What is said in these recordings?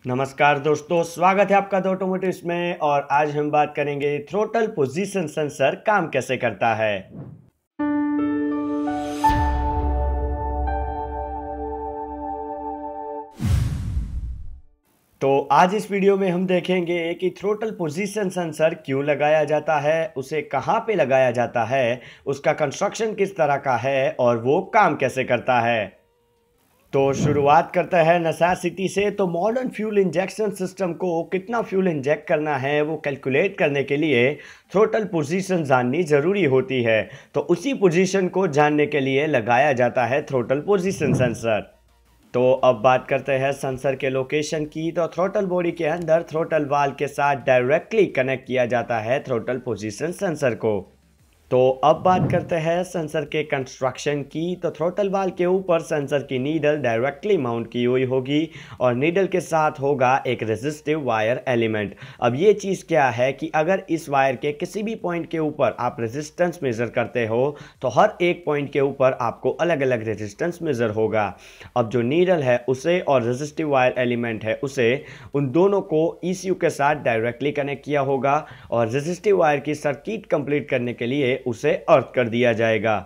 नमस्कार दोस्तों, स्वागत है आपका द ऑटोमोटिव्स में। और आज हम बात करेंगे थ्रोटल पोजीशन सेंसर काम कैसे करता है। तो आज इस वीडियो में हम देखेंगे कि थ्रोटल पोजीशन सेंसर क्यों लगाया जाता है, उसे कहाँ पे लगाया जाता है, उसका कंस्ट्रक्शन किस तरह का है और वो काम कैसे करता है। तो शुरुआत करता है नेसेसिटी से। तो मॉडर्न फ्यूल इंजेक्शन सिस्टम को कितना फ्यूल इंजेक्ट करना है वो कैलकुलेट करने के लिए थ्रोटल पोजीशन जाननी ज़रूरी होती है। तो उसी पोजीशन को जानने के लिए लगाया जाता है थ्रोटल पोजीशन सेंसर। तो अब बात करते हैं सेंसर के लोकेशन की। तो थ्रोटल बॉडी के अंदर थ्रोटल वाल्व के साथ डायरेक्टली कनेक्ट किया जाता है थ्रोटल पोजीशन सेंसर को। तो अब बात करते हैं सेंसर के कंस्ट्रक्शन की। तो थ्रोटल वाल्व के ऊपर सेंसर की नीडल डायरेक्टली माउंट की हुई होगी और नीडल के साथ होगा एक रेजिस्टिव वायर एलिमेंट। अब ये चीज़ क्या है कि अगर इस वायर के किसी भी पॉइंट के ऊपर आप रेजिस्टेंस मेज़र करते हो तो हर एक पॉइंट के ऊपर आपको अलग अलग रेजिस्टेंस मेज़र होगा। अब जो नीडल है उसे और रेजिस्टिव वायर एलिमेंट है उसे, उन दोनों को ECU के साथ डायरेक्टली कनेक्ट किया होगा और रेजिस्टिव वायर की सर्किट कंप्लीट करने के लिए उसे अर्थ कर दिया जाएगा।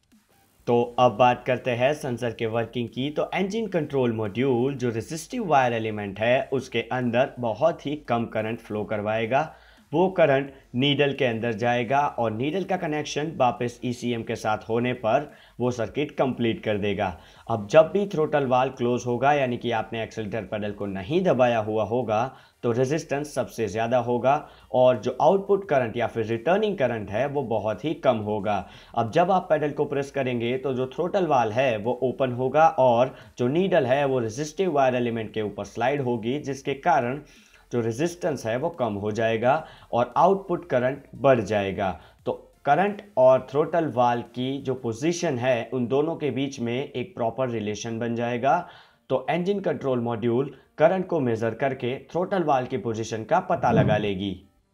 तो अब बात करते हैं सेंसर के वर्किंग की। तो इंजन कंट्रोल मॉड्यूल जो रेजिस्टिव वायर एलिमेंट है उसके अंदर बहुत ही कम करंट फ्लो करवाएगा। वो करंट नीडल के अंदर जाएगा और नीडल का कनेक्शन वापस ECM के साथ होने पर वो सर्किट कंप्लीट कर देगा। अब जब भी थ्रोटल वाल्व क्लोज होगा, यानी कि आपने एक्सेलेरेटर पेडल को नहीं दबाया हुआ होगा, तो रेजिस्टेंस सबसे ज़्यादा होगा और जो आउटपुट करंट या फिर रिटर्निंग करंट है वो बहुत ही कम होगा। अब जब आप पेडल को प्रेस करेंगे तो जो थ्रोटल वाल्व है वो ओपन होगा और जो नीडल है वो रेजिस्टिव वायर एलिमेंट के ऊपर स्लाइड होगी, जिसके कारण जो रेजिस्टेंस है वो कम हो जाएगा और आउटपुट करंट बढ़ जाएगा। तो करंट और थ्रोटल वाल्व की जो पोजीशन है उन दोनों के बीच में एक प्रॉपर रिलेशन बन जाएगा। तो इंजन कंट्रोल मॉड्यूल करंट को मेज़र करके थ्रोटल वाल्व की पोजीशन का पता लगा लेगी।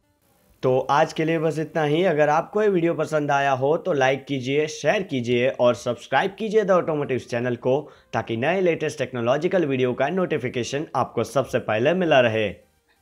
तो आज के लिए बस इतना ही। अगर आपको ये वीडियो पसंद आया हो तो लाइक कीजिए, शेयर कीजिए और सब्सक्राइब कीजिए द ऑटोमोटिव्स चैनल को, ताकि नए लेटेस्ट टेक्नोलॉजिकल वीडियो का नोटिफिकेशन आपको सबसे पहले मिला रहे।